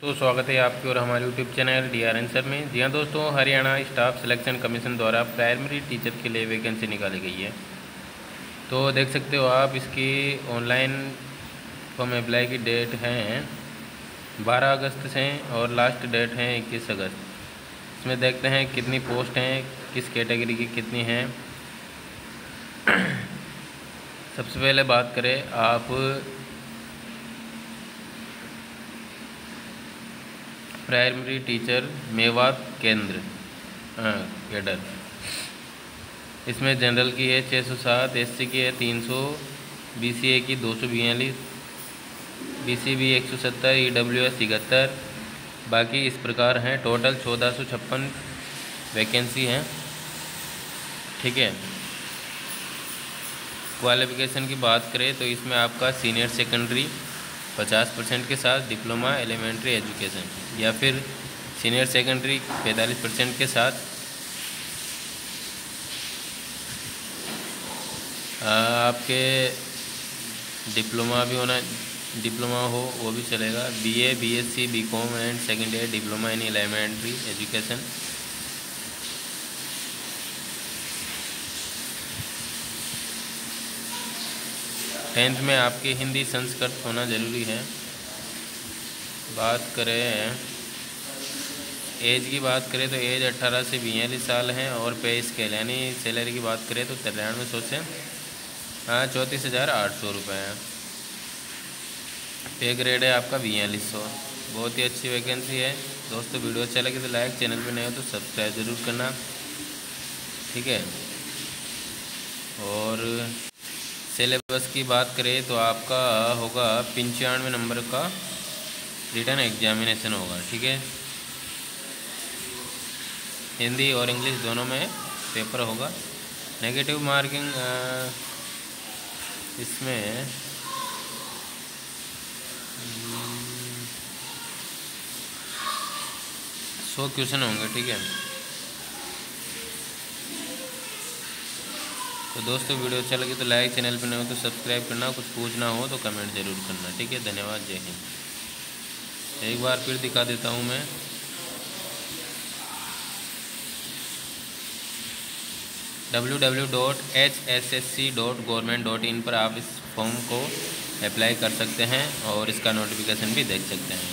तो स्वागत है आपके और हमारे यूट्यूब चैनल डीआर आंसर में। जी हाँ दोस्तों, हरियाणा स्टाफ सिलेक्शन कमीशन द्वारा प्राइमरी टीचर के लिए वैकेंसी निकाली गई है। तो देख सकते हो आप, इसकी ऑनलाइन फॉर्म अप्लाई की डेट है 12 अगस्त से और लास्ट डेट है 21 अगस्त। इसमें देखते हैं कितनी पोस्ट हैं, किस कैटेगरी की कितनी हैं। सबसे पहले बात करें आप प्राइमरी टीचर मेवात केंद्र कैडर। इसमें जनरल की है 607, एससी की है 300, बीसीए की 242, बीसीबी 170, ईडब्ल्यूएस 71। बाकी इस प्रकार हैं। टोटल 1456 वैकेंसी हैं। ठीक है। क्वालिफ़िकेशन की बात करें तो इसमें आपका सीनियर सेकेंडरी 50% के साथ डिप्लोमा एलिमेंट्री एजुकेशन, या फिर सीनियर सेकेंडरी 45% के साथ आपके डिप्लोमा हो वो भी चलेगा। BA, BSc, BCom and second year diploma in elementary education. Tenth में आपकी हिंदी संस्कृत होना ज़रूरी है। बात करें एज की बात करें तो एज 18 से 42 साल है। और पे स्केल यानी सैलरी की बात करें तो 9300 से 34,800 रुपये है। पे ग्रेड है आपका 4200। बहुत ही अच्छी वैकेंसी है दोस्तों। वीडियो अच्छा लगे तो लाइक, चैनल पे नए हो तो सब्सक्राइब ज़रूर करना। ठीक है। और सिलेबस की बात करें तो आपका होगा 95 नंबर का रिटन एग्जामिनेशन होगा। ठीक है। हिंदी और इंग्लिश दोनों में पेपर होगा। नेगेटिव मार्किंग इसमें 100 क्वेश्चन होंगे। ठीक है। तो दोस्तों वीडियो अच्छा लगे तो लाइक, चैनल पर नए हो तो सब्सक्राइब करना। कुछ पूछना हो तो कमेंट ज़रूर करना। ठीक है। धन्यवाद। जय हिंद। एक बार फिर दिखा देता हूँ मैं। www.hssc.government.in पर आप इस फॉर्म को अप्लाई कर सकते हैं और इसका नोटिफिकेशन भी देख सकते हैं।